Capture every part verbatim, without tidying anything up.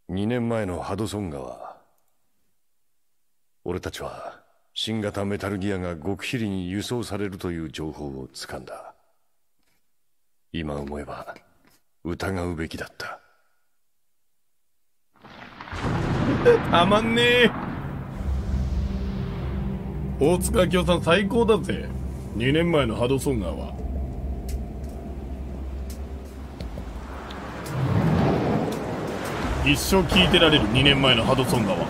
にねんまえのハドソン川。俺たちは新型メタルギアが極秘裏に輸送されるという情報をつかんだ。今思えば疑うべきだった。 たまんねえ。大塚明夫さん最高だぜ。にねんまえのハドソン川。一生聞いてられるにねんまえのハドソン川。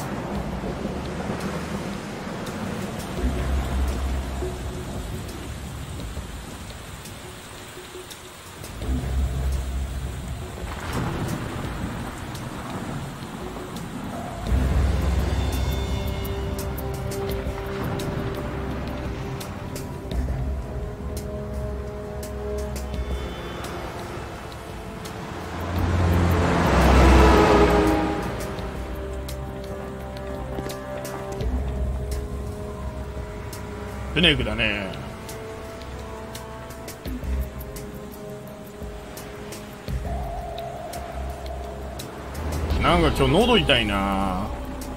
スネークだね。なんか今日喉痛いな。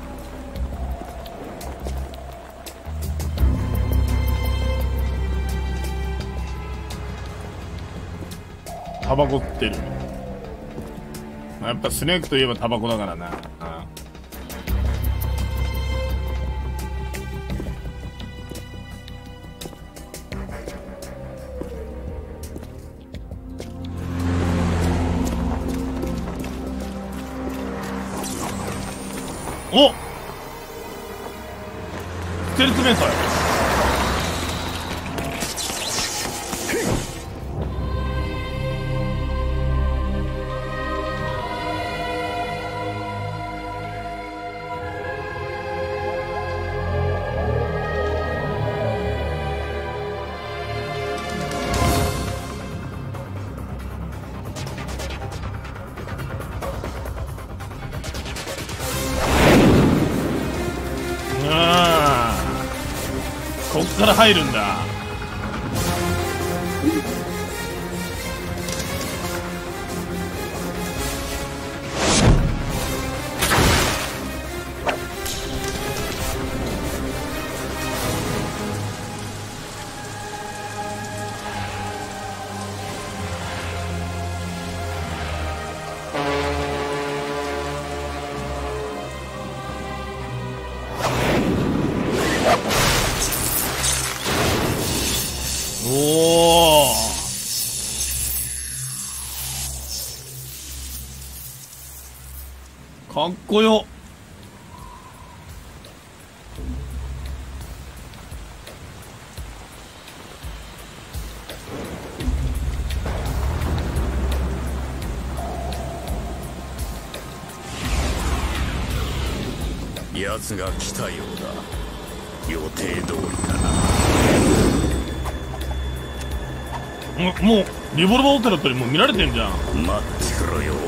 タバコ吸ってる。やっぱスネークといえばタバコだからな。おっステルス面祭。こっから入るんだ。おお、かっこよ。 奴が来たようだ。予定通りだな。 もうリボルバーオテラってもう見られてんじゃん。 待ってくろよ。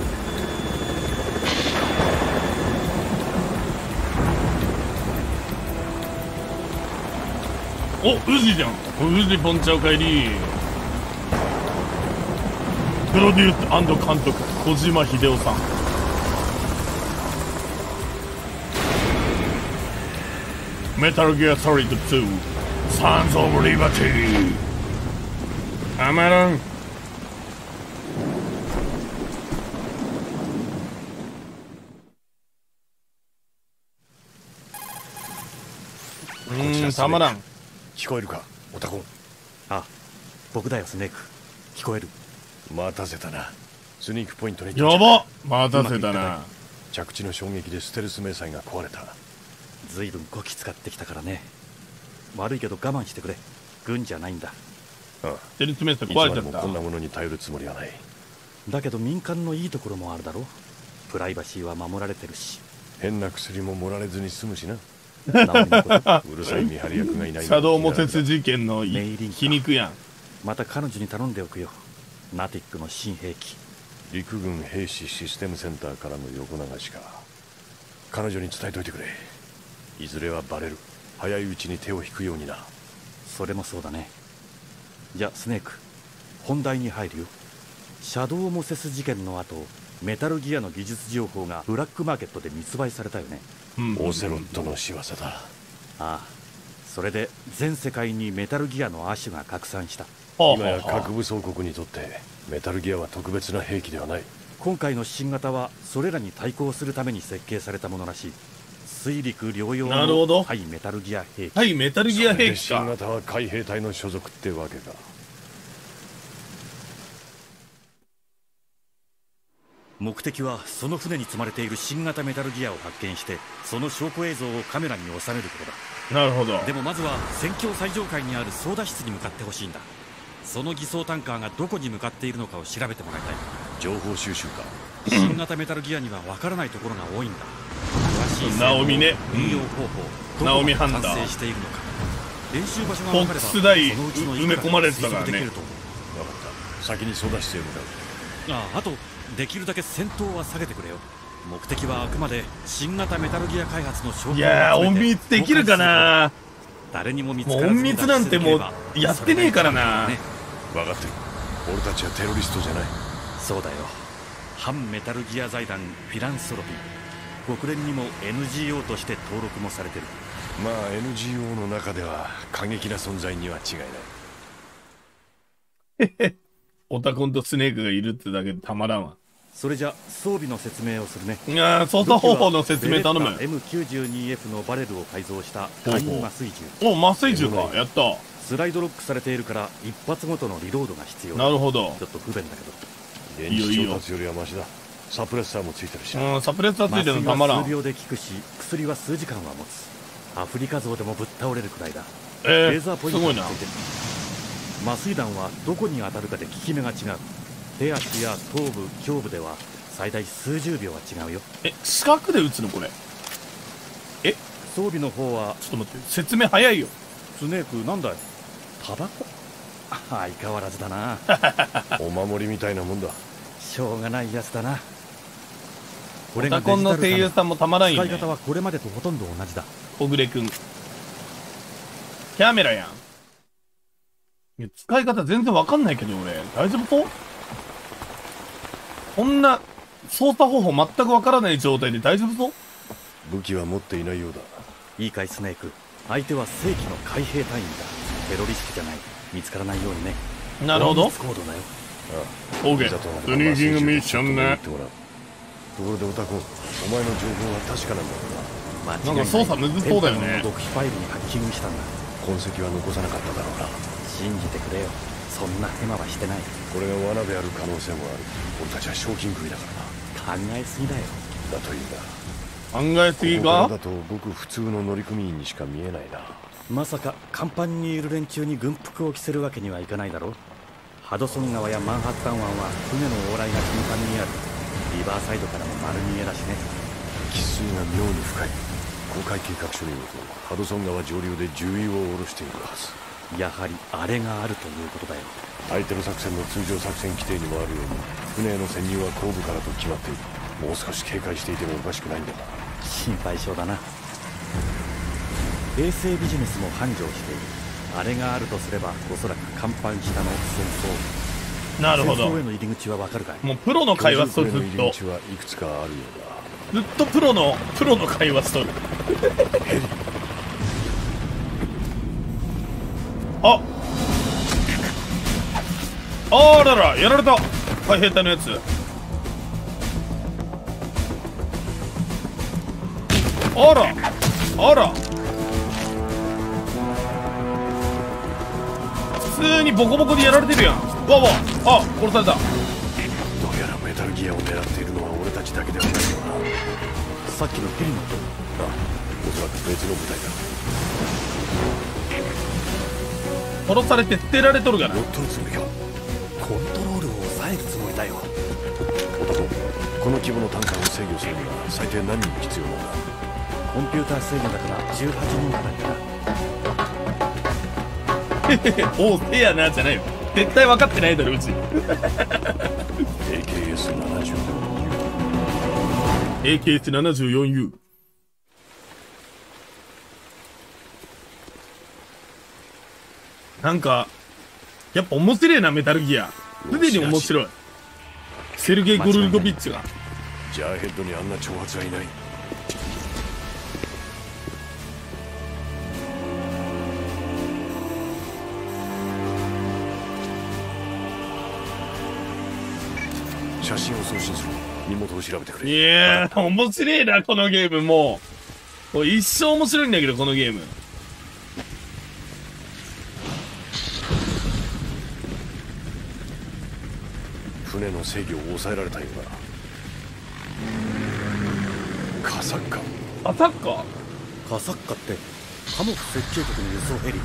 お、ウジじゃん。ウジポンちゃんおかえり。プロデュース&監督小島秀夫さん。メタルギアソリッドツーサンズ・オブ・リバティ。たまらん。うん、たまらん。 聞こえるか、オタコン。 あ、僕だよスネーク。聞こえる。 待たせたな。スニークポイントにやば、待たせたな。 着地の衝撃でステルス迷彩が壊れた。 ずいぶんこき使ってきたからね。悪いけど我慢してくれ。軍じゃないんだ。 ああ、 ステルス迷彩壊れちゃった。 いつまでもこんなものに頼るつもりはない。 だけど民間のいいところもあるだろ。プライバシーは守られてるし。 変な薬も盛られずに済むしな。 治りのことうるさい見張り役がいない。 シャドウモセス事件の皮肉やん。 また彼女に頼んでおくよ。ナティックの新兵器。 陸軍兵士システムセンターからの横流しか。彼女に伝えといてくれ。いずれはバレる。早いうちに手を引くようにな。 それもそうだね。じゃあスネーク、本題に入るよ。シャドウモセス事件の後、 メタルギアの技術情報がブラックマーケットで密売されたよね。 オセロットの仕業だ。 ああ、それで全世界にメタルギアの亜種が拡散した。 今や核武装国にとってメタルギアは特別な兵器ではない。 今回の新型はそれらに対抗するために設計されたものらしい。水陸両用の対メタルギア兵器。 はい、メタルギア兵器か。 新型は海兵隊の所属ってわけか。 目的はその船に積まれている新型メタルギアを発見して、その証拠映像をカメラに収めることだ。 なるほど。 でもまずは戦況最上階にある操舵室に向かってほしいんだ。その偽装タンカーがどこに向かっているのかを調べてもらいたい。 情報収集か。 新型メタルギアにはわからないところが多いんだ。詳しいナオミね、 運用方法、 ナオミハンダー、 完成しているのか、練習場所がフォ分かればックス大そのうちの埋め込まれてたからね。 分かった。 先に操舵室へ向かう。 ああ、あとできるだけ戦闘は下げてくれよ。目的はあくまで新型メタルギア開発の証拠を集めて。 いやー、隠密できるかな。 誰にも見つもうからずに隠密なんてもうやってねえからな。 分かってる。俺たちはテロリストじゃない。 そうだよ。反メタルギア財団フィランソロピー、国連にも エヌジーオー として登録もされてる。 まあ エヌジーオー の中では過激な存在には違いない。 へへ、オタコンとスネークがいるってだけでたまらんわ。 それじゃ装備の説明をするね。 いやー、操作方法の説明頼む。 エムきゅうじゅうにエフ のバレルを改造した簡易麻酔銃。 お、麻酔銃か。やった。 スライドロックされているから一発ごとのリロードが必要だ。 なるほど。 ちょっと不便だけど。 電池調達よりはマシだ。サプレッサーもついてるし。 うん、サプレッサーついてるのたまらん。 麻酔は数秒で効くし、薬は数時間は持つ。アフリカゾウでもぶっ倒れるくらいだ。 えー、 レーザーポイントすごいな。 がついてる。麻酔弾はどこに当たるかで効き目が違う。手足や頭部、胸部では最大数十秒は違うよ。 え、四角で撃つのこれ。え、 装備の方はちょっと待って、説明早いよ。 スネークなんだい、タバコ？相変わらずだな。 お守りみたいなもんだ。 しょうがないやつだな。こオタコンの声優さんもたまらんよね。 使い方はこれまでとほとんど同じだ。 小暮くん。キャメラやん。いや、使い方全然わかんないけど俺、大丈夫そう？こんな操作方法全くわからない状態で大丈夫そう？ 武器は持っていないようだ。 いいかいスネーク、相手は正規の海兵隊員だ。テロリストじゃない。見つからないようにね。 なるほど。 コードだよ。 オーケー。スニーキングミッションね。 ところでオタコン、お前の情報は確かなんだろうな。 なんか操作むずそうだよね。 極秘ファイルにハッキングしたんだ。 痕跡は残さなかっただろうな。 信じてくれよ。そんな手間はしてない。 これが罠である可能性もある。俺たちは賞金食いだから考えすぎだよ。 な。だといいんだ。 考えすぎここからがだとごく普通の乗組員にしか見えないな。 まさか甲板にいる連中に軍服を着せるわけにはいかないだろう。ハドソン川やマンハッタン湾は船の往来が頻繁にある。リバーサイドからも丸見えだしね。 喫水が妙に深い。公開計画書によるとハドソン川上流で重油を下ろしているはず。 やはりあれがあるということだよ。 相手の作戦の通常作戦規定にもあるように船への潜入は後部からと決まっている。もう少し警戒していてもおかしくないんだが。 心配性だな。衛星ビジネスも繁盛している。あれがあるとすればおそらく甲板下の戦争。 なるほど。 戦争への入り口はわかるかい？ もうプロの会話しとる、ずっと入り口はいくつかあるようだ。 ずっとプロのプロの会話しとる。ああらら、やられた。海兵隊のやつ。あらあら、普通にボコボコでやられてるやん。わわ、あ、殺された。 どうやらメタルギアを狙っているのは俺たちだけではないよな。 さっきのヘリの音。 あ、おそらく別の部隊だ。 殺されて捨てられとるがな。 乗っ取るつもりか。 コントロールを抑えるつもりだよ。 男、この規模のタンカーを制御するには最低何人必要なんだ。 コンピューター制御だからじゅうはちにんくらいかな。 おう、せやなじゃないよ。絶対分かってないだろうち。エーエーケーエスななじゅうよんエーケーエスななじゅうよんユー。なんかやっぱ面白いな、メタルギア。すでに面白い。セルゲイ・ゴルゴビッチがジャーヘッドにあんな挑発はいない。写真を送信する。身元を調べてくれ。 いやー、面白いな、このゲーム。もう、もう一生面白いんだけど、このゲーム。 船の制御を抑えられたようだ。カサッカ。 アタッカーカサッカって貨物設計局の輸送ヘリ。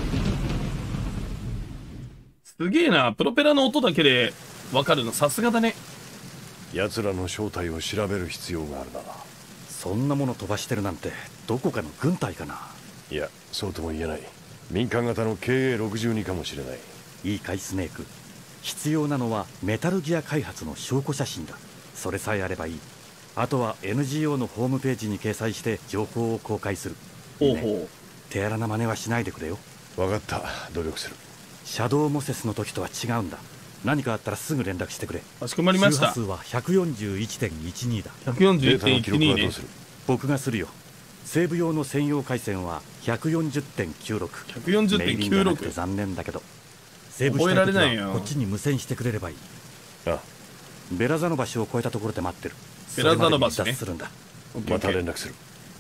すげえな。プロペラの音だけでわかるのさすがだね。 奴らの正体を調べる必要があるな。 そんなもの飛ばしてるなんてどこかの軍隊かな。 いや、そうとも言えない。民間型の ケーエーろくじゅうに かもしれない。 いいかいスネーク。必要なのはメタルギア開発の証拠写真だ。それさえあればいい。あとは エヌジーオー のホームページに掲載して情報を公開する。 ほうほう、 ね、手荒な真似はしないでくれよ。 分かった、努力する。 シャドウモセスの時とは違うんだ。何かあったらすぐ連絡してくれ。 かしこまりました。 周波数は ひゃくよんじゅういちてんいちに だ。 ひゃくよんじゅういちてんいちに ね。 僕がするよ。西部用の専用回線は ひゃくよんじゅってんきゅうろく。 ひゃくよんじゅってんきゅうろく。 残念だけどセーブしたい時はこっちに無線してくれればいい。 ああ、 ベラザの橋を越えたところで待ってる。 ベラザの橋ね。 それまでに離脱するんだ。 また連絡する。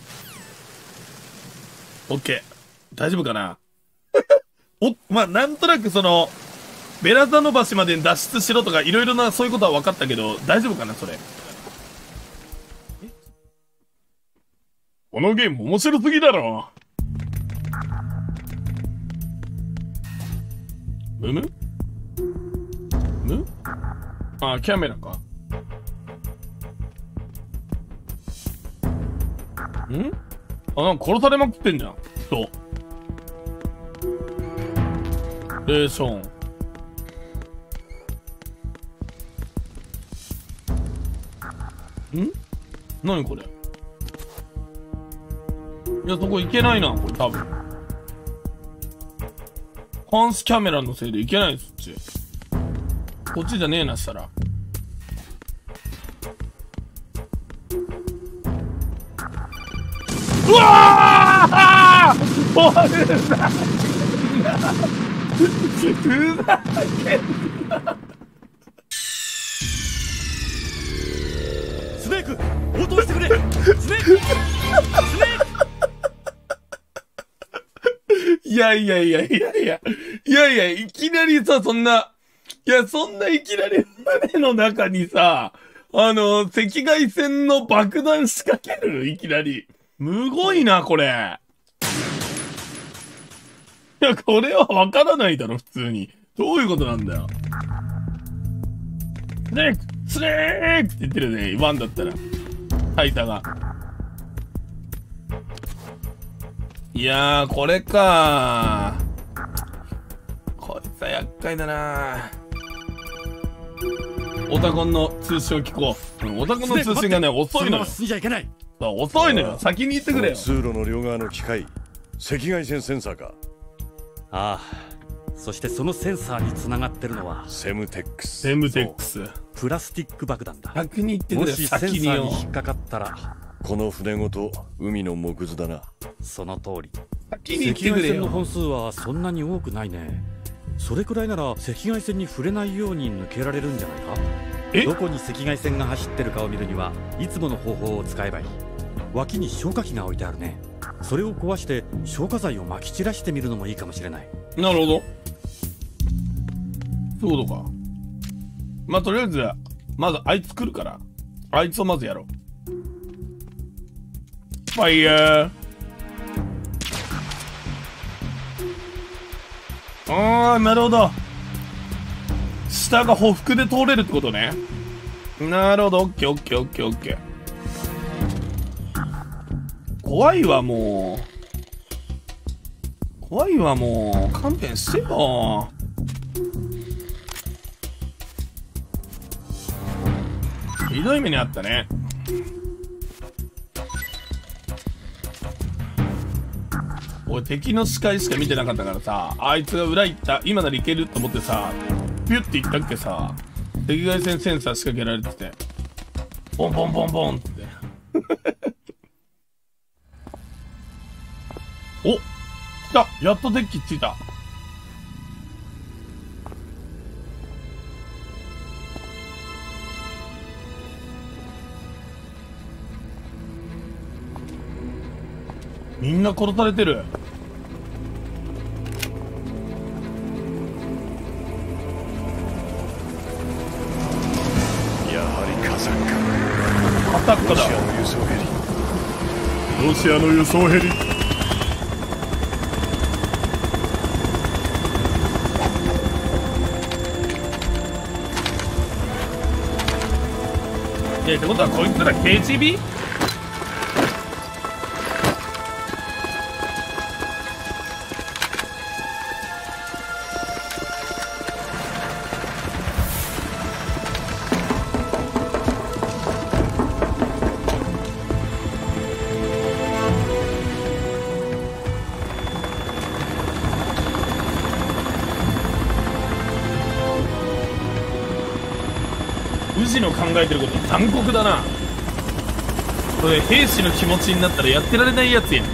オッケー。大丈夫かな。お、まあ、なんとなくそのベラザの橋までに脱出しろとかいろいろなそういうことは分かったけど、大丈夫かなそれ。このゲーム面白すぎだろ。むむむあ、キャメラか。んあ、なんか殺されまくってんじゃん。そう。レーション。ん何これ。いや、そこ行けないな、これ多分。監視キャメラのせいで行けないです、そっち。こっちじゃねえな、したら。うわーおい、ふざけんな。ふざけんな。 スネーク応答してくれ。スネークスネークいやいやいやいやいや、いやいや、いきなりさ、そんな、いや、そんないきなり船の中にさ、あの、赤外線の爆弾仕掛けるいきなり。むごいな、これ。いや、これはわからないだろ、普通に。どういうことなんだよ。スネークスネークって言ってるね、ワンだったら。タイタが。いやー、これかー。こいつは厄介だなー。オタコンの通信を聞こう。うん、オタコンの通信がね、遅いのよ。 進んじゃいけない。 遅いのよ。先に行ってくれよ。 通路の両側の機械、赤外線センサーか。 ああ、そしてそのセンサーにつながってるのはセムテックス。 セムテックス。 プラスチック爆弾だ。 先に行ってくれよ。 もしセンサ先によ。 ーに引っかかったらこの船ごと海の木図だな。 その通り。 先に行って赤外くれよ。 線の本数はそんなに多くないね。それくらいなら赤外線に触れないように抜けられるんじゃないか。 えどこに赤外線が走ってるかを見るにはいつもの方法を使えばいい。脇に消火器が置いてあるね。それを壊して消火剤を撒き散らしてみるのもいいかもしれない。 なるほど。そういうことか。まあ、とりあえず、まずあいつ来るから、あいつをまずやろう。ファイヤー。あー、なるほど。下が匍匐で通れるってことね。なるほど、オッケーオッケーオッケーオッケー。怖いわ、もう。怖いわ、もう。勘弁してよ。ひどい目にあったね。俺敵の視界しか見てなかったからさ、あいつが裏行った、今ならいけると思ってさ、ピュッて行ったっけさ、赤外線センサー仕掛けられてて。 ボンボンボンボンってお、来た、やっとデッキついた。みんな殺されてる。 やはりカザッカタッカだ。 ロシアの輸送ヘリ。ロシアの輸送ヘリ。 え、ってことはこいつら ケージービー？ 宇治の考えてること残酷だな。これ兵士の気持ちになったらやってられないやつやん。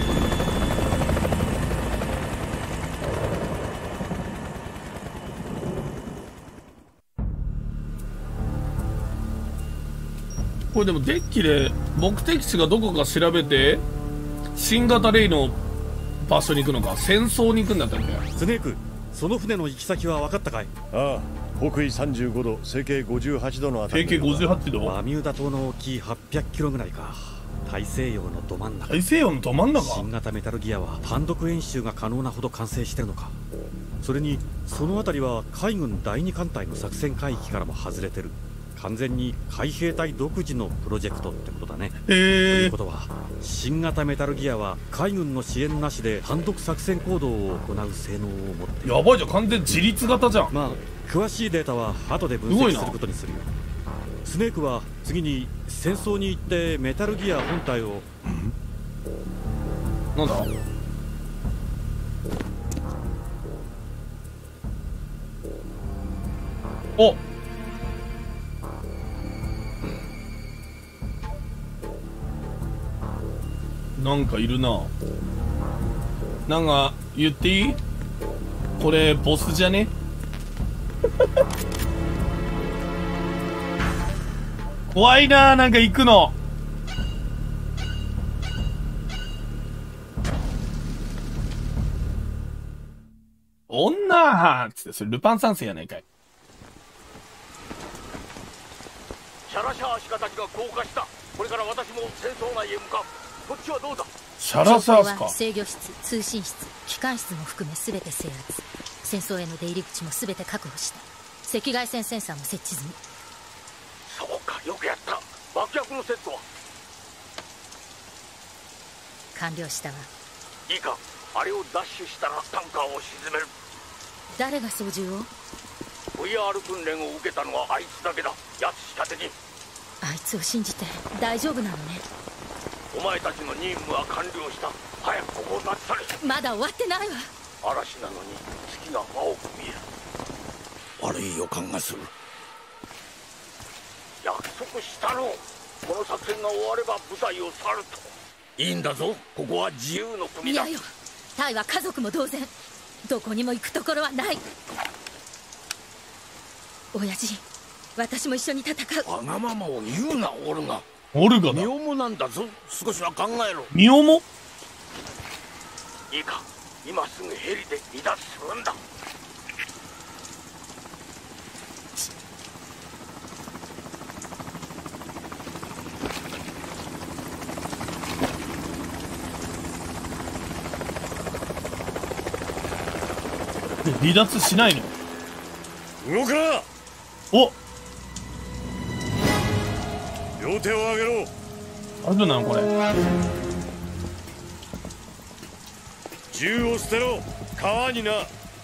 これでもデッキで目的地がどこか調べて新型レイの場所に行くのか、戦争に行くんだったっけ。 スネーク、その船の行き先は分かったかい？ ああ、北緯さんじゅうごど、西経ごじゅうはちどのあたり。 西経ごじゅうはちど。 バミューダ島の沖はっぴゃくキロぐらいか。大西洋のど真ん中。 大西洋のど真ん中。 新型メタルギアは単独演習が可能なほど完成してるのか。それにその辺りは海軍だいに艦隊の作戦海域からも外れてる。完全に海兵隊独自のプロジェクトってことだね。 へえ。 ということは新型メタルギアは海軍の支援なしで単独作戦行動を行う性能を持っている。 やばいじゃん、完全自立型じゃん。 まあ詳しいデータは後で分析することにするよ。スネークは次に戦争に行ってメタルギア本体を、 なんだ。お、なんかいるな。なんか言っていい？これボスじゃね？怖いな、なんか行くの。女ーつって、それルパン三世やないかい。 シャラシャーシカたちが降下した。これから私も戦争内へ向かう。こっちはどうだ？ シャラシャースか。 制御室、通信室、機関室も含め全て制圧。戦争への出入り口も全て確保した。赤外線センサーも設置済み。 そうか、よくやった。爆薬のセットは完了したわ。 いいか、あれをダッシュしたらタンカーを沈める。 誰が操縦を？ ブイアール 訓練を受けたのはあいつだけだ。やつしかできん。 あいつを信じて大丈夫なのね。 お前たちの任務は完了した。早くここを立ち去れ。 まだ終わってないわ。 嵐なのに月が青く見える。悪い予感がする。約束したろう。この作戦が終われば部隊を去ると。いいんだぞ、ここは自由の国だ。 いやよ、タイは家族も同然。どこにも行くところはない。親父、私も一緒に戦う。 わがままを言うな、オルガ。 オルガだ。 身重なんだぞ、少しは考えろ。 身重？ いいか、今すぐヘリで離脱するんだ。 離脱しないの？ 動くな。 お、 両手を上げろ。 あるなこれ。 銃を捨てろ。川にな。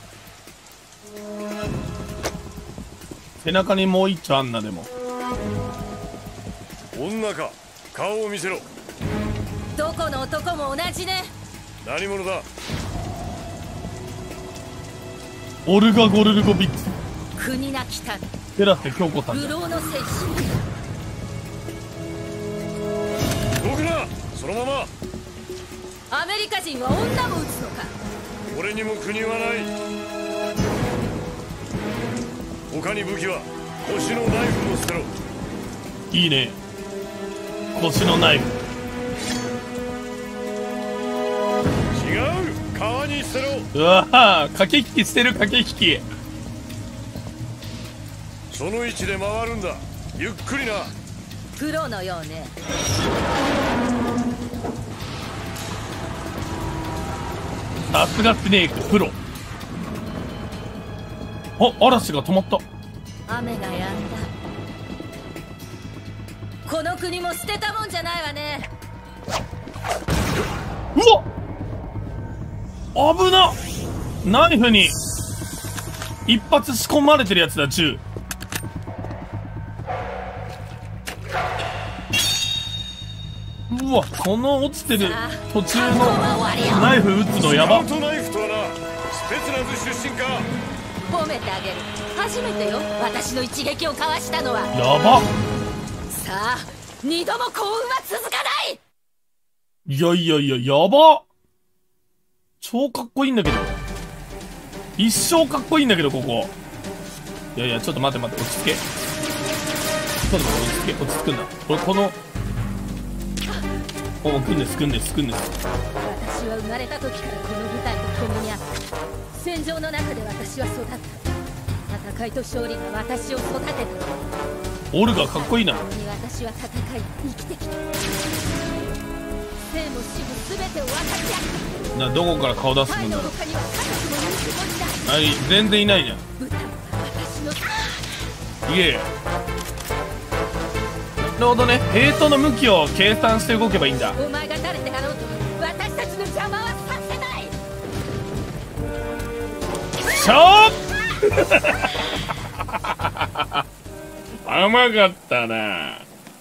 背中にもう一丁あんな。でも女か。顔を見せろ。 どこの男も同じね。 何者だ。 オルガ・ゴルルゴビッツ。 国なき民、 寺瀬京子さんじゃん。 流浪の戦士。 そのまま。 アメリカ人は女も撃つのか。 俺にも国はない。他に武器は腰のナイフを捨てろ。 いいね、腰のナイフ。 違う、川に捨てろ。 うわぁ、駆け引きしてる駆け引き。 その位置で回るんだ。ゆっくりな。 プロのようね。 さすがスネークプロ。あ、嵐が止まった。 雨が止んだ。この国も捨てたもんじゃないわね。 うわっ、危な。ナイフに一発仕込まれてるやつだ。銃。うわ、この落ちてる途中のナイフ撃つのやば。 スカウトナイフとはな、スペツナズ出身か。 褒めてあげる。初めてよ、私の一撃をかわしたのは。 やば。 さあ、二度も幸運は続かない。 いやいやいや、やば。超かっこいいんだけど。一生かっこいいんだけど、ここ。いやいや、ちょっと待って待って、落ち着け。ちょっと待って、落ち着け、落ち着くんだ。俺、この、お、くんです、くんです、くんです。 私は生まれた時からこの舞台と共にあった。戦場の中で私は育った。戦いと勝利が私を育てた。 オルガかっこいいな。 私は戦い、生きてきた。生も死も全てを分かち合う。 な、どこから顔出すもんだろう。 他には家族もいるつもりだ。 はい、全然いないじゃん。 舞台は私の。 いえ。なるほどね。ヘイトの向きを計算して動けばいいんだ。 お前が誰であろうと私たちの邪魔はさせない。 しょー甘かったな。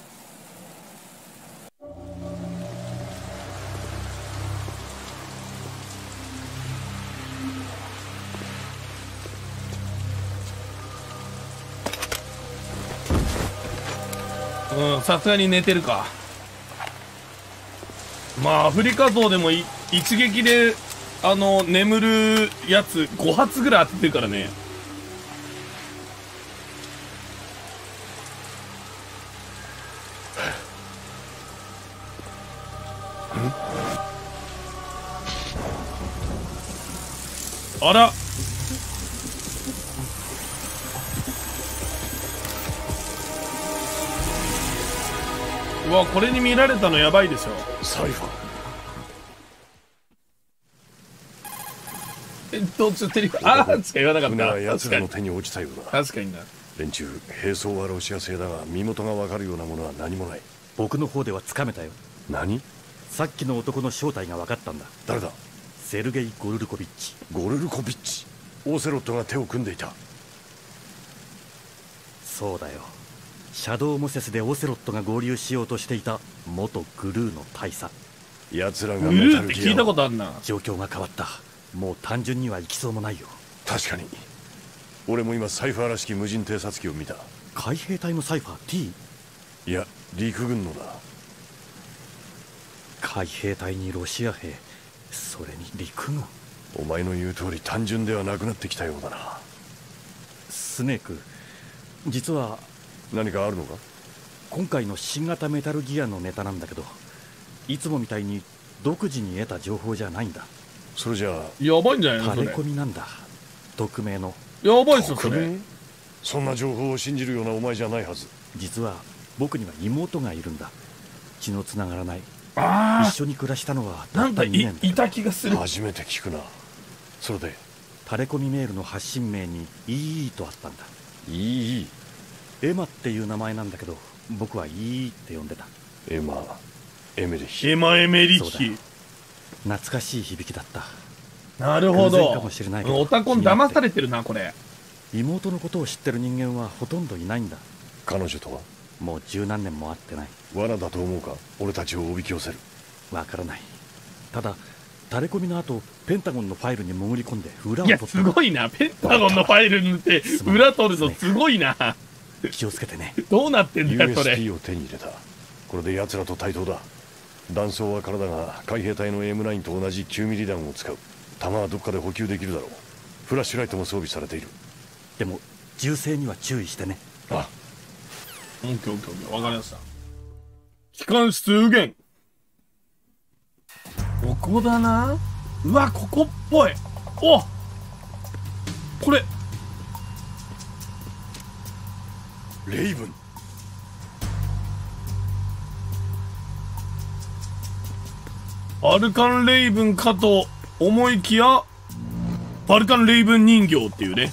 うん、さすがに寝てるか。まあアフリカゾウでもい一撃であの眠るやつご発ぐらい当ててるからね。あら、うわ、これに見られたのやばいでしょ。 サイファー。 えっと、ちょっとセリフ、あーしか言わなかっ船はた。 奴らの確かに。 手に落ちたようだ。 確かにな。 連中、兵装はロシア製だが、身元がわかるようなものは何もない。 僕の方ではつかめたよ。 何？ さっきの男の正体が分かったんだ。 誰だ？ セルゲイ・ゴルルコビッチ。 ゴルルコビッチ。オーセロットが手を組んでいた。 そうだよ。シャドウモセスでオセロットが合流しようとしていた元グルーの大佐。 奴らがグメタルギアを。 ルーって聞いたことあるな。 状況が変わった。もう単純には行きそうもないよ。 確かに。俺も今サイファーらしき無人偵察機を見た。 海兵隊のサイファー T？ いや、陸軍のだ。 海兵隊にロシア兵、それに陸軍。 お前の言う通り単純ではなくなってきたようだな。 スネーク、実は何かあるのか？ 今回の新型メタルギアのネタなんだけど、いつもみたいに独自に得た情報じゃないんだ。 それじゃあやばいんじゃないのそれ。 タレコミなんだ。匿名の。 やばいっすよ、それ。 そんな情報を信じるようなお前じゃないはず。 実は僕には妹がいるんだ。血のつながらない。 あ一緒に暮らしたのはあ、なんかいにねんだ。 いた気がする。 初めて聞くな。それでタレコミメールの発信名に イーイー とあったんだ。 いいエマっていう名前なんだけど、僕は イーイー って呼んでた。 エマエメリヒ。 エマエメリそうだヒ。 懐かしい響きだった。 なるほ偶然かどもしれないけど。 オタコン騙されてるな、これ。 妹のことを知ってる人間はほとんどいないんだ。 彼女とはもう十何年も会ってない。 罠だと思うか？俺たちをおびき寄せる。 わからない。ただタレコミの後ペンタゴンのファイルに潜り込んで裏をいや、 取った。 すごいな。ペンタゴンのファイル塗って裏取るのすごいな。 気をつけてね。 どうなってんだよ、それ。 ユーエスピー を手に入れた。これで奴らと対等だ。 弾倉は空だが海兵隊の エムナイン と同じきゅうミリ弾を使う。弾はどっかで補給できるだろう。フラッシュライトも装備されている。 でも銃声には注意してね。 あ、 オッケーオッケーオッケー、わかりました。機関室右舷。ここだな。うわ、ここっぽい。お、これレイブン。 バルカンレイブンかと思いきや、バルカンレイブン人形っていうね。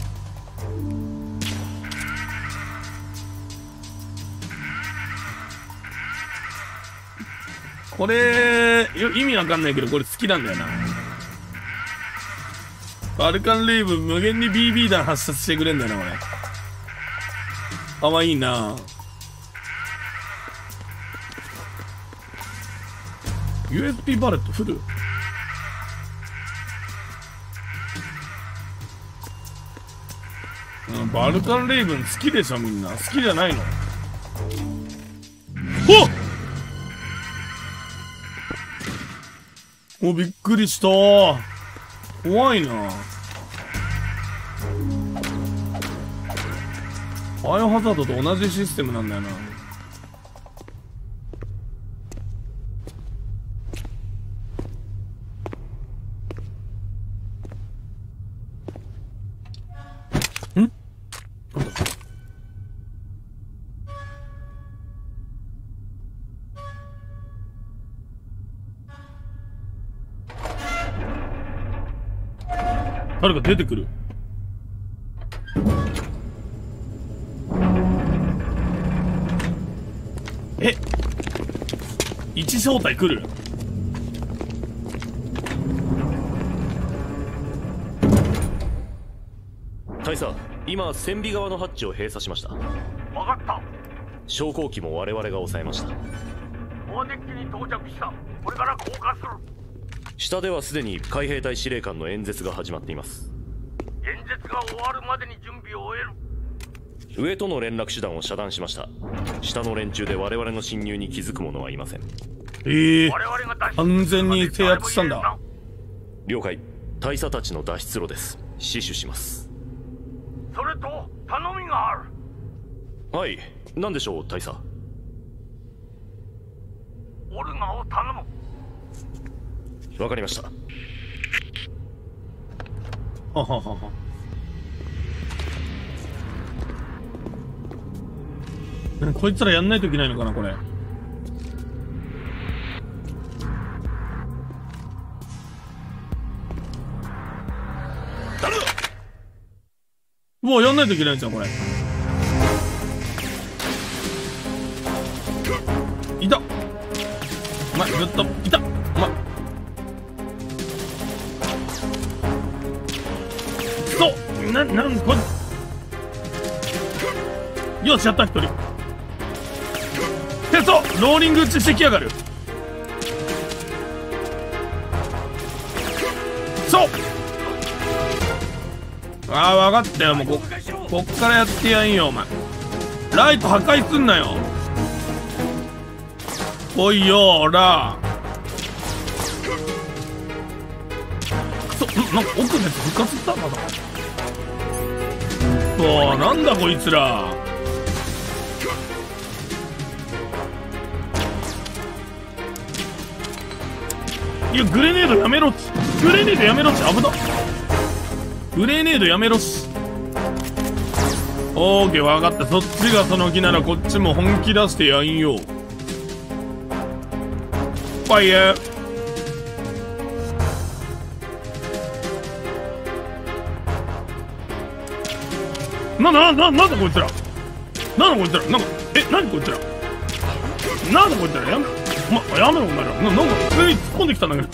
これ意味わかんないけど、これ好きなんだよな。バルカンレイブン無限に ビービー 弾発射してくれんだよな、これ。かわいいな。ユーエスピー バレットフル。うん、バルカンレイブン好きでしょみんな。好きじゃないの？おっ！お、びっくりした。怖いな。バイオハザードと同じシステムなんだよな。ん？誰か出てくる。え、一正体来る。 大佐、今船尾側のハッチを閉鎖しました。 分かった。 昇降機も我々が抑えました。 オアデッキに到着した。これから降下する。 下ではすでに海兵隊司令官の演説が始まっています。 演説が終わるまでに準備を終える。 上との連絡手段を遮断しました。下の連中で我々の侵入に気づく者はいません。 ええー、 我々が脱出完全に制圧したんだ。 了解。大佐たちの脱出路です。死守します。 それと頼みがある。 はい、何でしょう大佐。 オルガを頼む。 わかりました。 はははは。こいつらやんないといけないのかな、これ。もうやんないといけないんですよ、これ。いた。お前、ずっと、いた。お前。そう、な、なん、これ。よし、やった、一人。で、そう、ローリング打ちしてきやがる。そう。ああ、分かったよ。もうこ、こっからやってやんよ、お前。ライト破壊すんなよ。来いよ、ほら。くそ、なんか奥のやつ復活したまだ。そう、なんだこいつら。いや、グレネードやめろっち。グレネードやめろっち。危な。グレネードやめろし。オーケー、分かった。そっちがその気ならこっちも本気出してやんよ。ファイヤー。な、な、な、なんだこいつら。なんだこいつら。なんか、え、なにこいつら。なんだこいつら。やめ、ま、やめろ、お前ら。な、なんか普通に突っ込んできたんだけど。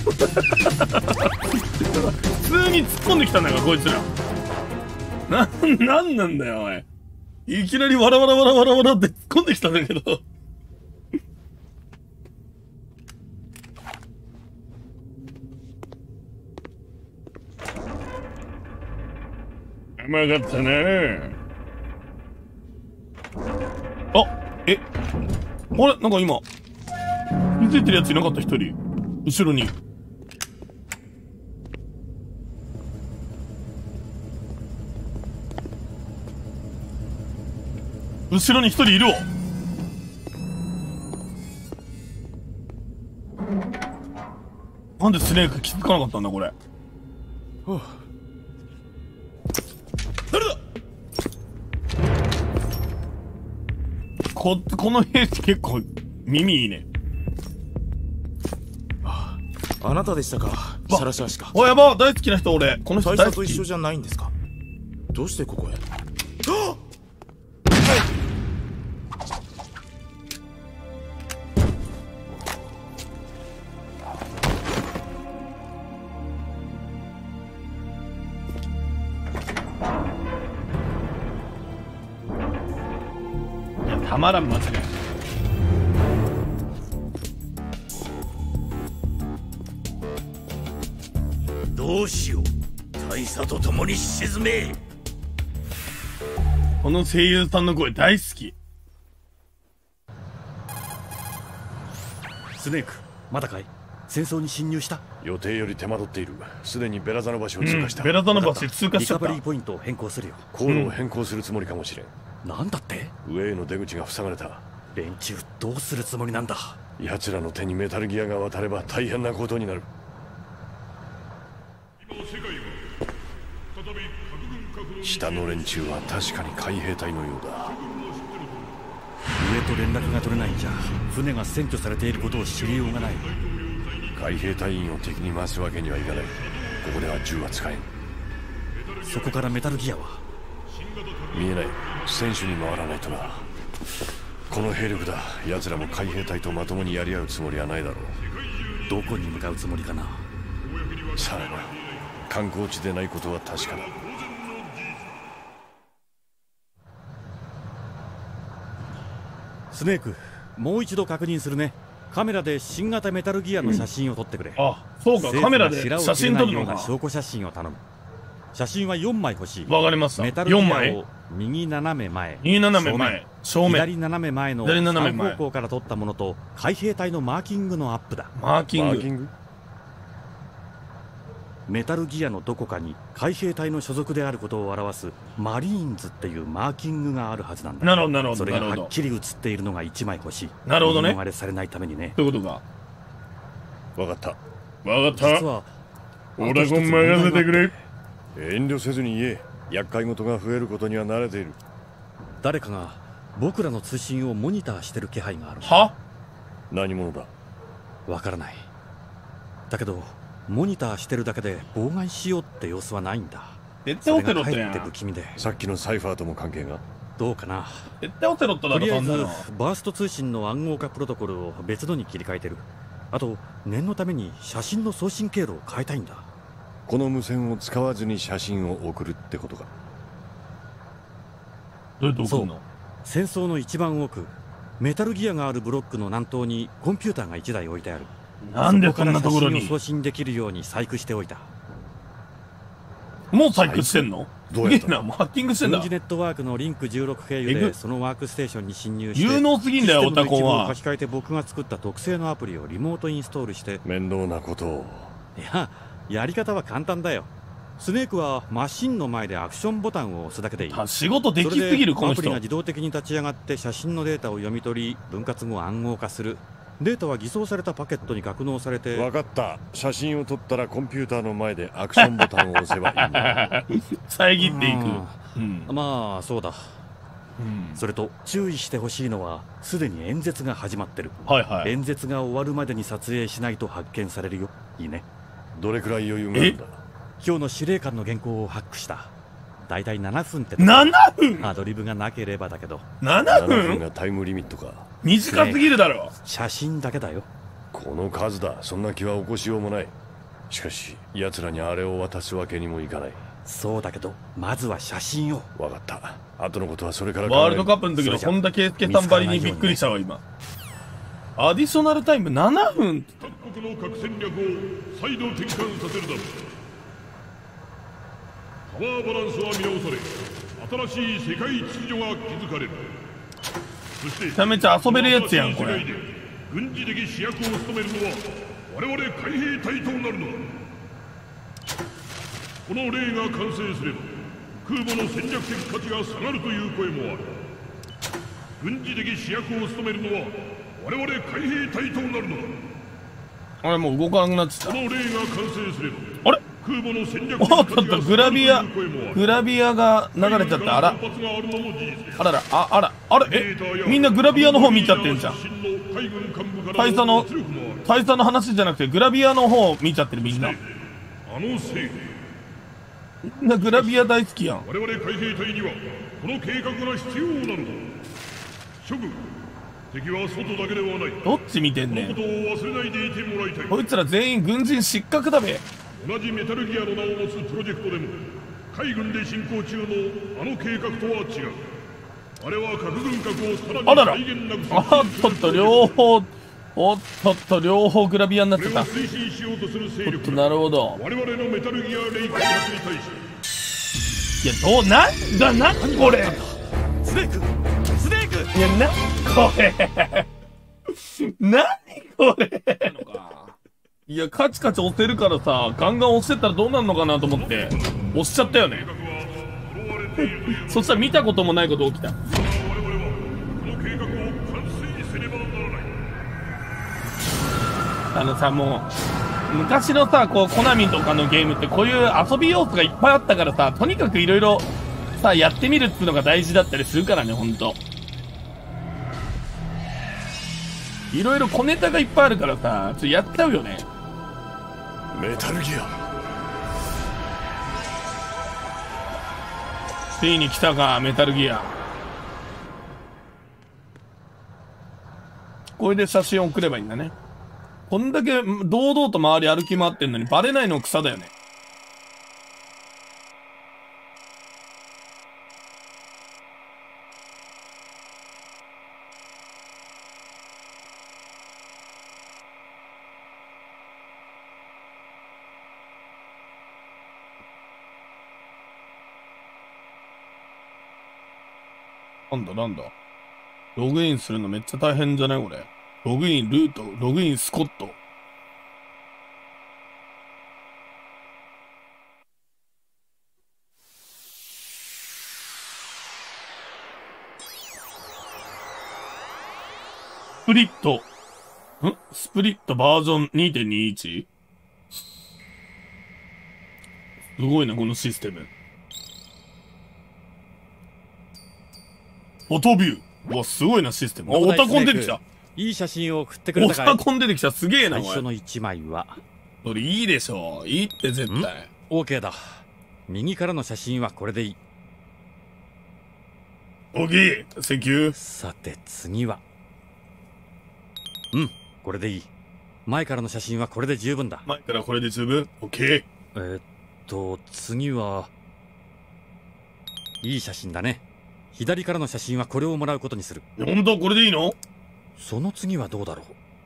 普通に突っ込んできたんだから、こいつら。な、なんなんだよ、おい。いきなりわらわらわらわらわらって突っ込んできたんだけど。うまかったね。あ、え、あれなんか今、 についてるやついなかった一人。後ろに。後ろに一人いるわ。なんでスネーク気づかなかったんだこれ。誰だ。こ、この兵士結構耳いいね。 あなたでしたか、シャラシャラしか。 お、やば、大好きな人俺。この人大大好き。 佐と一緒じゃないんですか。どうしてここへ。あっ、 いや、たまらん、マジで。 どうしよう。大佐と共に沈め。 この声優さんの声大好き。 スネーク、まだかい？戦争に侵入した？ 予定より手間取っている。すでにベラザの場所を通過した。 うん、ベラザの場所通過しちゃった。 リカバリーポイントを変更するよ。 航路を変更するつもりかもしれん。 なんだって？ 上への出口が塞がれた。 連中どうするつもりなんだ？ 奴らの手にメタルギアが渡れば大変なことになる。下の連中は確かに海兵隊のようだ。 上と連絡が取れないんじゃ船が占拠されていることを知りようがない。 海兵隊員を敵に回すわけにはいかない。ここでは銃は使えん。 そこからメタルギアは見えない。選手に回らないとな。この兵力だ。奴らも海兵隊とまともにやり合うつもりはないだろう。 どこに向かうつもりかな。 さあな、観光地でないことは確かだ。 スネーク、もう一度確認するね。カメラで新型メタルギアの写真を撮ってくれ。 うん、あ、そうか、カメラで写真撮るのか。 証拠写真を頼む。写真はよんまい欲しい。 わかりました。 メタルギアを右斜め前、 右斜め前、正面、 左斜め前の三方向から撮ったものと海兵隊のマーキングのアップだ。 マーキング。マーキング。 メタルギアのどこかに海兵隊の所属であることを表すマリーンズっていうマーキングがあるはずなんだ。 なるほどなるほど。 それがはっきり写っているのがいちまい欲しい。 なるほどね。 逃れされないためにね。 ということか。 分かった。 分かった。 実はオラゴン任せてくれ。 遠慮せずに言え。厄介事が増えることには慣れている。 誰かが僕らの通信をモニターしてる気配がある。 は？ 何者だ？ わからない。だけどモニターしてるだけで妨害しようって様子はないんだ。 絶対オセロットやん。 不気味で。 さっきのサイファーとも関係が？ どうかな。 絶対オセロットだろ。 とりあえずバースト通信の暗号化プロトコルを別のに切り替えてる。あと念のために写真の送信経路を変えたいんだ。 この無線を使わずに写真を送るってことか。 どうやって送るの？ 戦争の一番奥、メタルギアがあるブロックの南東にコンピューターがいちだい置いてある。 なんでこんなところに？ そこから写真を送信できるように細工しておいた。 もう細工してんの？ どうやったの？ ハッキングしてんだ。 軍事ネットワークのリンクじゅうろく経由でそのワークステーションに侵入して、 有能すぎんだよオタコンは。 書き換えて僕が作った特製のアプリをリモートインストールして。 面倒なことを。 いや、やり方は簡単だよ。スネークはマシンの前でアクションボタンを押すだけでいい。 仕事できすぎるこの人。 アプリが自動的に立ち上がって写真のデータを読み取り分割後暗号化する。データは偽装されたパケットに格納されて。 分かった。写真を撮ったらコンピューターの前でアクションボタンを押せばいいんだ。 遮っていく、 うん、まあそうだ、うん、それと注意してほしいのはすでに演説が始まってる、 はいはい、 演説が終わるまでに撮影しないと発見されるよ。いいね。 どれくらい余裕があるんだ？ 今日の司令官の原稿をハックした。だいたいななふんって。 ななふん？ アドリブがなければだけど。 ななふん？ ななふんがタイムリミットか。 短すぎるだろ。 写真だけだよ。 この数だ。そんな気は起こしようもない。しかし奴らにあれを渡すわけにもいかない。 そうだけどまずは写真を。 分かった。後のことはそれから考える。ワールドカップの時の本田圭佑さんばりにびっくりしたわ今。アディショナルタイムななふん。 各国の核戦略を再度転換させるだろう。パワーバランスは見直され、新しい世界秩序が築かれる。そしてめちゃめちゃ遊べるやつやんこれ。 軍事的主役を務めるのは我々海兵隊となるのだ。この例が完成すれば空母の戦略的価値が下がるという声もある。軍事的主役を務めるのは我々海兵隊となるのだ。 あれもう動かなくなっちゃっこの例が完成すればた。あれ空母の戦略おっとっと的価値がグラビア下がるという声もある。 グラビアが流れちゃった。あら反発があるのも事実です。 あららああらあれえみんなグラビアの方見ちゃってんじゃん。大佐の大佐の話じゃなくてグラビアの方見ちゃってるみんな。 あのせいみんなグラビア大好きやん。 我々海兵隊にはこの計画が必要なのだ。諸君、敵は外だけではない。 どっち見てんねん。 このことを忘れないでいてもらいたい。 こいつら全員軍人失格だべ。 同じメタルギアの名を持つプロジェクトでも海軍で進行中のあの計画とは違う。あれは核軍拡をさらにあらら際限なくあっとっと両方おっとっと両方グラビアになっちゃった。 これを推進しようとする勢ちょっと力なるほど。 我々のメタルギアレイ開発に対しいやどうなんだなこれ。 スネークスネークいやなこれ何これ。いやカチカチ押せるからさガンガン押してったらどうなるのかなと思って押しちゃったよね。そしたら見たこともないこと起きた。 我々はこの計画を完遂せねばならない。 あのさもう昔のさこうコナミとかのゲームってこういう遊び要素がいっぱいあったからさとにかくいろいろさやってみるっていうのが大事だったりするからね。ほんといろいろ小ネタがいっぱいあるからさちょっとやっちゃうよね。 メタルギアついに来たかメタルギア。これで写真を送ればいいんだね。こんだけ堂々と周り歩き回ってんのにバレないの草だよね。なんだなんだログインするのめっちゃ大変じゃないこれ。ログインルートログインスコット。スプリットんスプリットバージョン にてんにじゅういち？ すごいなこのシステム。フォトビュー。うわ、すごいな、システム。オタコン出てきた。 いい写真を送ってくれオたかい。 タコン出てきた。すげえな、おい。 最初のいちまいは。 それいいでしょ。いいって絶対。 オーケーだ。右からの写真はこれでいい。 オーケー。センキュー。 さて、次は。うん、これでいい。前からの写真はこれで十分だ。 前からこれで十分？オッケー。 えー、っと、次は。いい写真だね。左からの写真はこれをもらうことにする。 本当これでいいの？ その次はどうだろ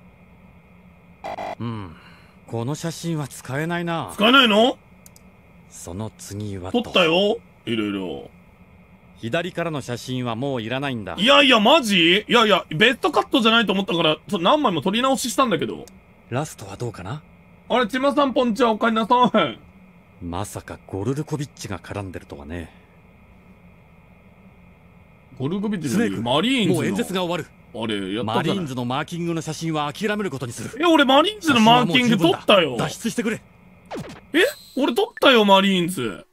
う。うん。この写真は使えないな。 使えないの？ その次は撮ったよ。いろいろ。 左からの写真はもういらないんだ。 いやいや、マジ？いやいや、ベストカットじゃないと思ったから、ちょっと何枚も撮り直ししたんだけど。 ラストはどうかな？ あれ、ちまさんぽんちはおかえりなさい。 まさかゴルルコビッチが絡んでるとはね。 ゴルルコビッチじゃないよ。マリーンズの。 もう演説が終わる。 あれ、やったマリーンズのマーキングの写真は諦めることにする。 え、俺マリーンズのマーキング撮ったよ。 脱出してくれ。 え、俺撮ったよ、マリーンズ。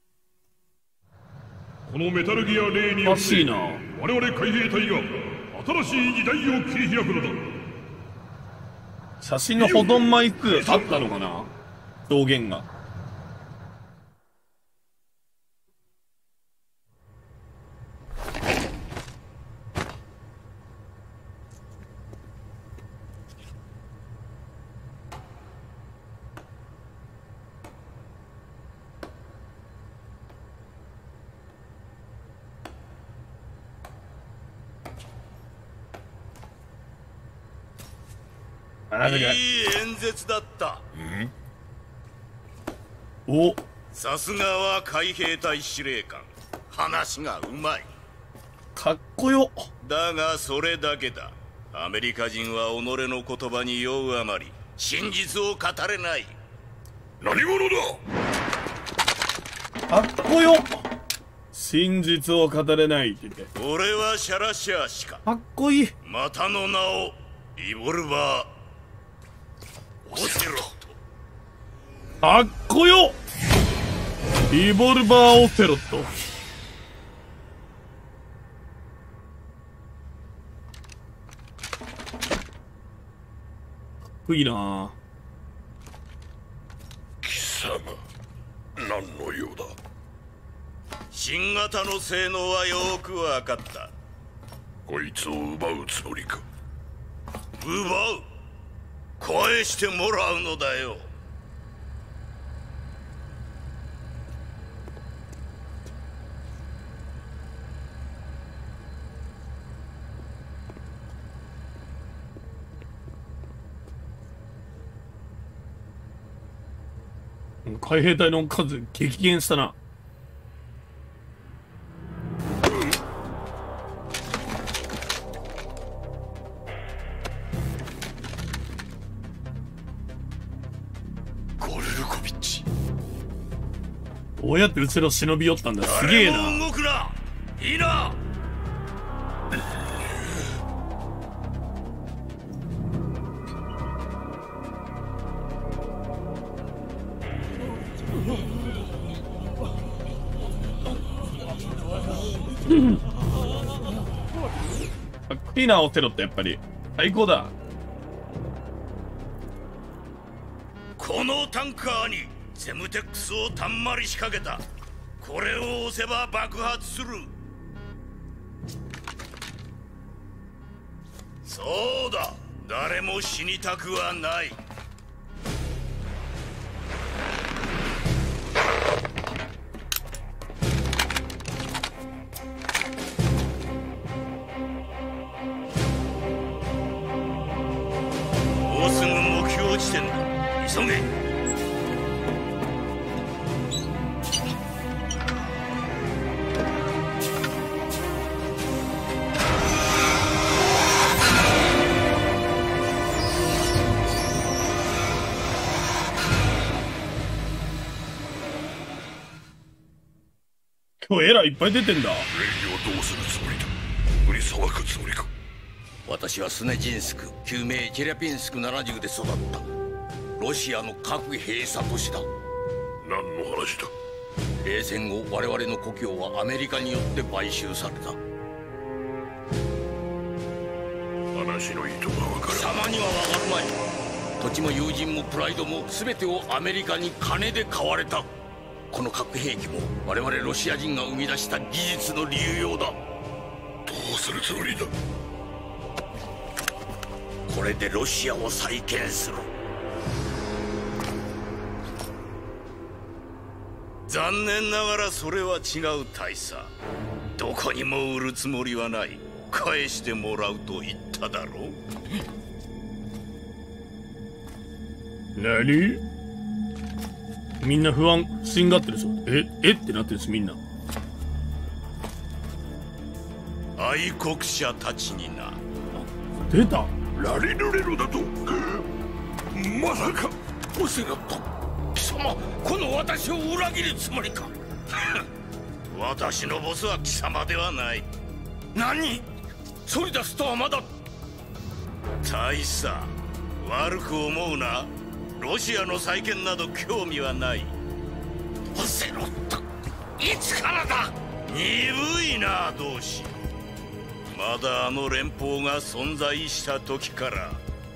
このメタルギアレイによって我々海兵隊が新しい時代を切り開くのだ。 写真の保存枚数あったのかな、表現が。 いい演説だった。 お、 さすがは海兵隊司令官。話がうまい。 かっこよ。 だがそれだけだ。 アメリカ人は己の言葉に酔うあまり真実を語れない。 何者だ。 かっこよ。真実を語れないって言って。 俺はシャラシャーしか。 かっこいい。 またの名をリボルバーオセロット。 かっこよ。リボルバーオセロット。かっこいいなぁ。 貴様、何の用だ。 新型の性能はよく分かった。 こいつを奪うつもりか。 奪う？返してもらうのだよ。 海兵隊の数激減したな。 ゴルルコビッチ。 どうやって後ろ忍び寄ったんだ。すげえな。 誰も動くな。いいな。 かっこいいな、オセロってやっぱり。最高だ。 このタンカーにゼムテックスをたんまり仕掛けた。これを押せば爆発する。そうだ、誰も死にたくはない。もうすぐ目標地点だ。急げ。 今日エラーいっぱい出てんだ。 レイをどうするつもりだ。売りさばくつもりか。 私はスネジンスク、旧名チェリャピンスクななじゅうで育った。ロシアの核閉鎖都市だ。 何の話だ。 冷戦後、我々の故郷はアメリカによって買収された。 話の意図がわからん。 貴様にはわかるまい。土地も友人もプライドも全てをアメリカに金で買われた。この核兵器も我々ロシア人が生み出した技術の流用だ。 どうするつもりだ。 これでロシアを再建する。残念ながらそれは違う大佐。どこにも売るつもりはない。返してもらうと言っただろう。 何？みんな不安、不審がってるぞ。え、えってなってるんです、みんな。 愛国者たちにな。 出た。 ラリルレロだと。まさかオセロット、貴様この私を裏切るつもりか。私のボスは貴様ではない。何？ソリダスとはまだ。大佐、悪く思うな。ロシアの再建など興味はない。オセロット、いつからだ。鈍いな同志。まだあの連邦が存在した時から。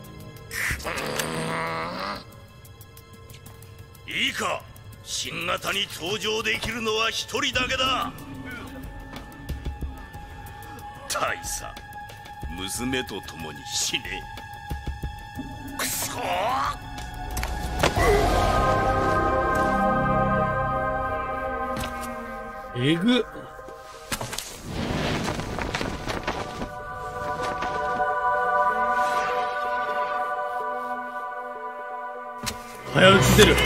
いいか、新型に登場できるのは一人だけだ。大佐、娘と共に死ね。くそー。 えぐっ。早打ち出る。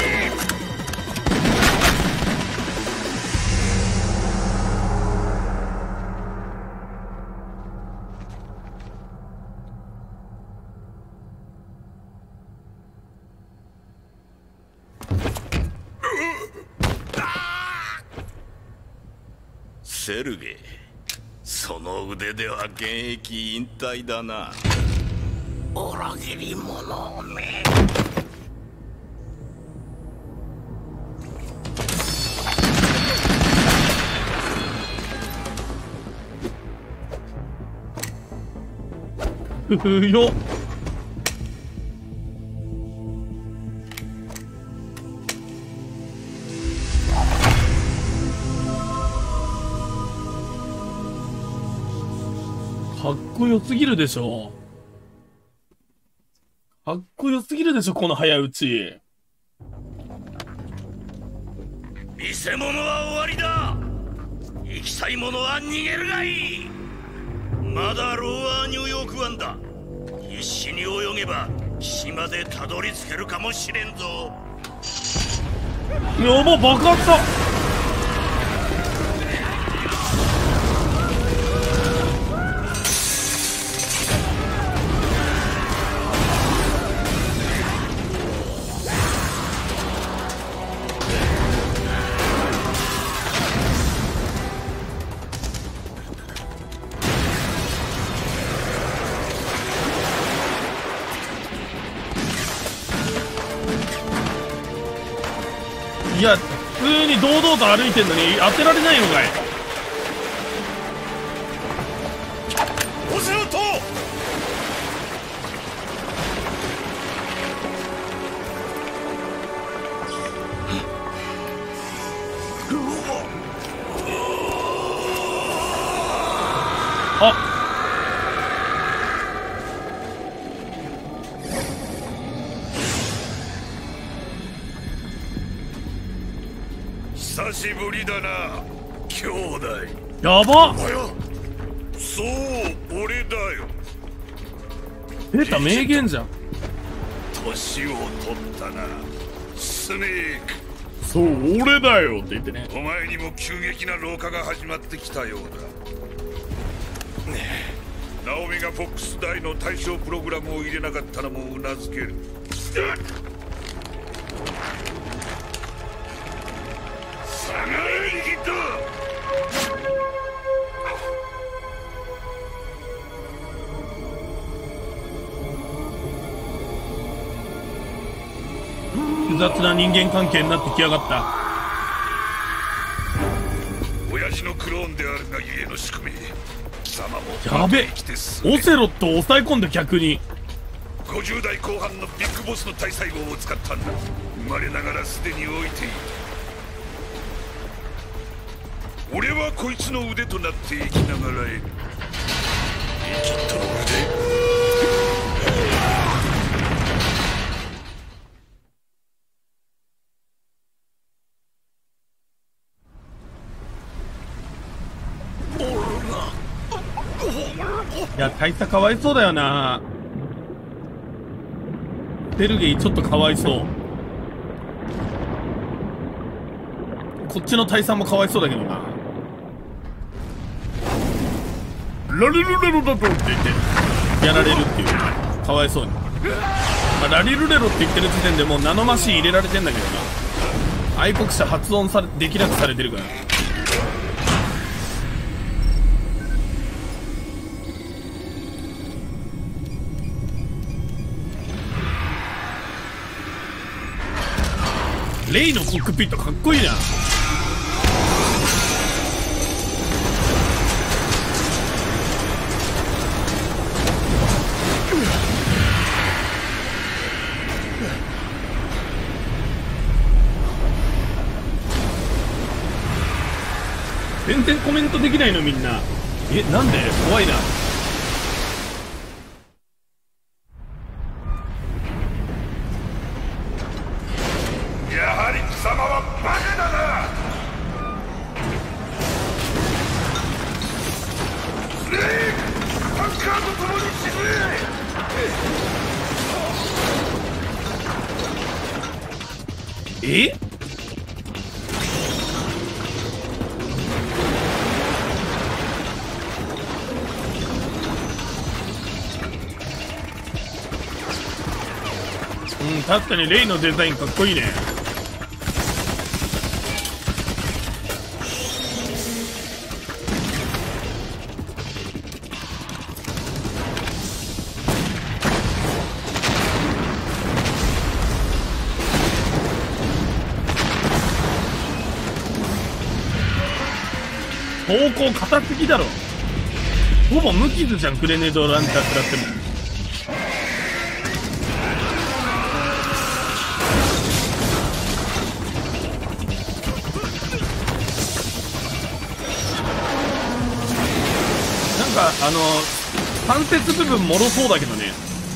セルゲイ、その腕では現役引退だな。裏切り者め。 ふふよ。かっこよすぎるでしょ。かっこよすぎるでしょ、この早打ち。 見せ物は終わりだ。行きたい者は逃げるがいい。まだローアーニューヨーク湾だ。必死に泳げば岸までたどり着けるかもしれんぞ。 やば、爆発だ。いや、普通に堂々と歩いてんのに当てられないのかい。 オセロット。 あ、 久しぶりだな、兄弟。 やばっ。 そう、俺だよ。 出た名言じゃん。 年を取ったな、スネーク。 そう、俺だよって言ってね。 お前にも急激な老化が始まってきたようだ。ナオミがフォックス大の対象プログラムを入れなかったのもうなずける。下がれ、リキッド。 複雑な人間関係になってきやがった。 親父のクローンであるがゆえの仕組み。貴様もやべえ、オセロットを抑え込んで逆に。 ごじゅう代後半のビッグボスの体細胞を使ったんだ。生まれながらすでに置いている。俺はこいつの腕となって生きながらえる。リキッドの腕。 いや、大佐かわいそうだよな。ベルゲイちょっとかわいそう。こっちの大佐もかわいそうだけどな。ラリルレロだとって言ってやられるっていう、かわいそうに。まあ、ラリルレロって言ってる時点でもうナノマシン入れられてんだけどな。愛国者発音されできなくされてるから。レイのコックピットかっこいいな。全然コメントできないのみんな。え、なんで？怖いな。 やはり貴様はバカだな。スネーク、タンカーと共に沈め。 え？うん、確かにレイのデザインかっこいいね。 方向硬すぎだろ。ほぼ無傷じゃん、グレネードランチャー食らっても。なんかあの関節部分もろそうだけどね。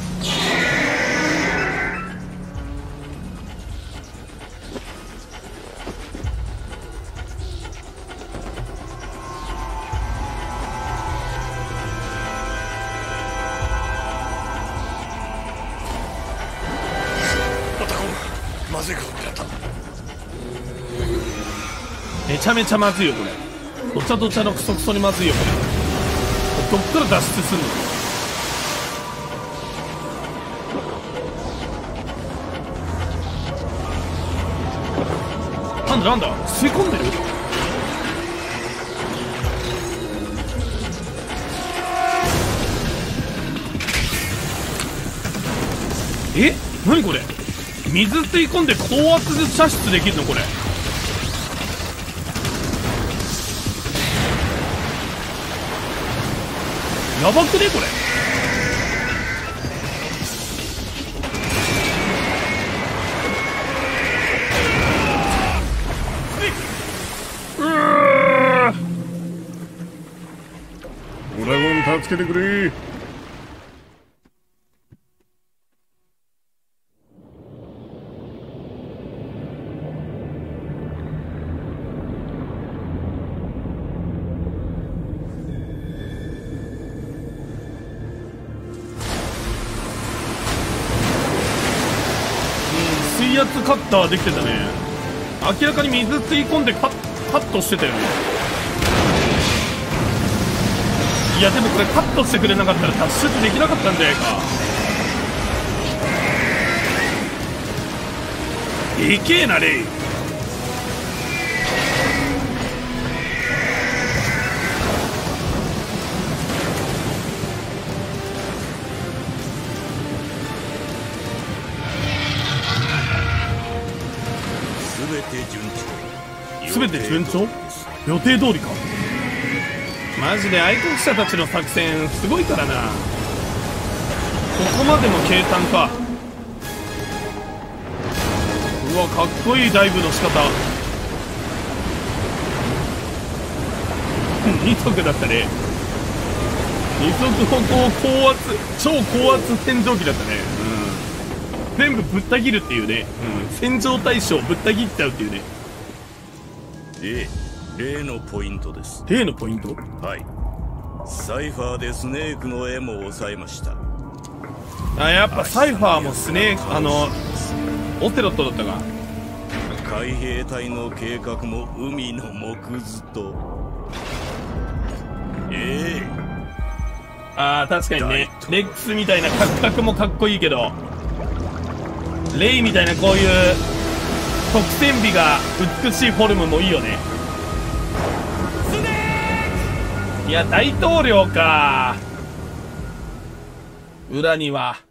まずいことになった。 めちゃめちゃまずいよこれ。どちゃどちゃのクソクソにまずいよこれ。どっから脱出すんの。なんだなんだ、吸い込んでる。え、何これ。水吸い込んで高圧で射出できるのこれ。やばくねこれ。うー、 ドラゴン助けてくれ。 水圧カッターできてたね。明らかに水吸い込んでカッカットしてたよね。いやでもこれカットしてくれなかったら脱出できなかったんじゃないか。でけえなレイ。全て順調？予定通りか。マジで愛国者たちの作戦すごいからな。ここまでの計算か。うわ、かっこいいダイブの仕方。に足だったね。に足歩行高圧、超高圧洗浄機だったね。うん、全部ぶった切るっていうね。うん、洗浄対象ぶった切っちゃうっていうね。 で、例のポイントです。 例のポイント？ はい。サイファーでスネークの絵も抑えました。 あ、やっぱサイファーもスネーク、あのオセロットだったか。 海兵隊の計画も海の藻くずと。ええああ、確かにね。レックスみたいなカクカクもかっこいいけど、レイみたいなこういう曲線美が美しいフォルムもいいよね。いや、大統領か。裏には